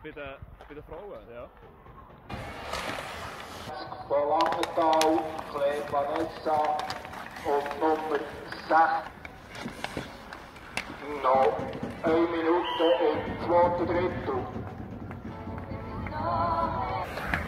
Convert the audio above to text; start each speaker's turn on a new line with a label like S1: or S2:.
S1: bei den Frauen, ja.
S2: Von Langenthal, Claire Vanessa und Nummer 6. Noch 1 Minute im 2. Drittel.